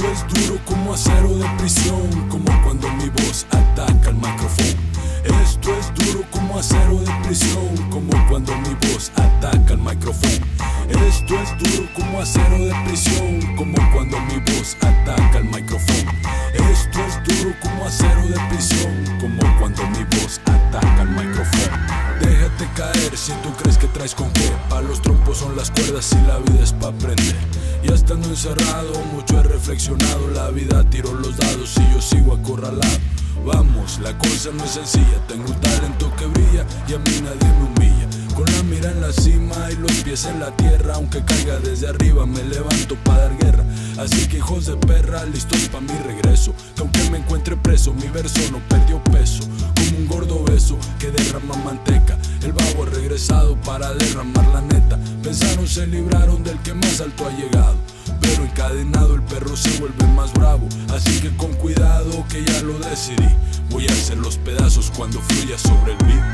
es duro como acero de prisión, como cuando mi voz ataca el micrófono. Esto es duro como acero de prisión, como cuando mi voz ataca el micrófono. Esto es duro como acero de prisión, como cuando mi voz ataca el micrófono. Esto es duro como acero de prisión, como cuando mi voz ataca el micrófono. Déjate caer si tú crees que traes con qué. Pa' los trompos son las cuerdas y la vida es pa' aprender. Ya estando encerrado, mucho he reflexionado. La vida tiró los dados y yo sigo acorralado. Vamos, la cosa no es sencilla. Tengo un talento que brilla y a mí nadie me humilla. Con la mira en la cima y los pies en la tierra, aunque caiga desde arriba me levanto pa' dar guerra. Así que hijos de perra, listos pa' mi regreso. Que aunque me encuentre preso, mi verso no perdió peso. Como un gordo beso que derrama manteca, el vago ha regresado para derramar la neta. Pensaron se libraron del que más alto ha llegado, pero encadenado el perro se vuelve más bravo. Así que con cuidado que ya lo decidí, voy a hacer los pedazos cuando fluya sobre el beat.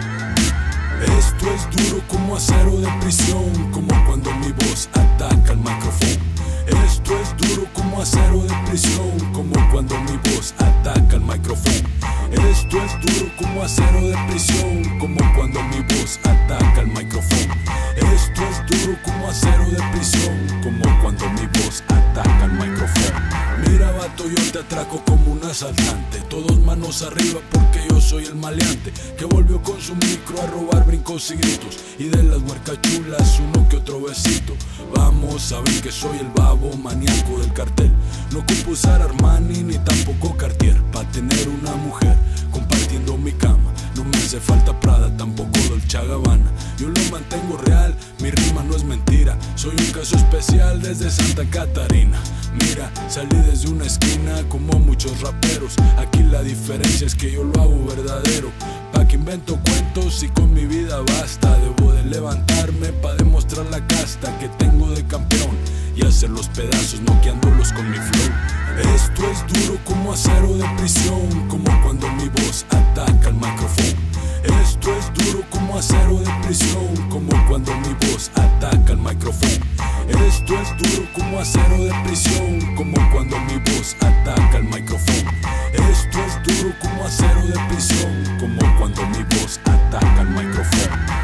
Esto es duro como acero de prisión, como cuando mi voz ataca el micrófono. Esto es duro como acero de prisión, como cuando mi voz ataca el micrófono. Esto es duro como acero de prisión, como cuando mi voz ataca el micrófono. Esto es duro como acero de prisión, como cuando mi voz ataca el micrófono. Mira vato, yo te atraco como un asaltante. Todos manos arriba porque yo soy el maleante que volvió con su micro a robar brincos y gritos. Y de las huercas chulas uno que otro besito. Vamos, saben que soy el babo maníaco del cartel. No ocupo usar Armani ni tampoco Cartier pa' tener una mujer compartiendo mi cama. No me hace falta Prada, tampoco Dolce & Gabbana. Yo lo mantengo real, mi rima no es mentira. Soy un caso especial desde Santa Catarina. Mira, salí desde una esquina como muchos raperos. Aquí la diferencia es que yo lo hago verdadero. Pa' que invento cuentos y con mi vida basta. Debo de levantarme pa' demostrar la casta que tengo de campeón y hacer los pedazos noqueándolos con mi flow. Esto es duro como acero de prisión, como cuando mi voz ataca el micrófono. Esto es duro como acero de prisión, como cuando mi voz ataca el micrófono. Esto es duro como acero de prisión, como cuando mi voz ataca el micrófono. Esto es duro como acero de prisión, como cuando mi voz ataca el micrófono.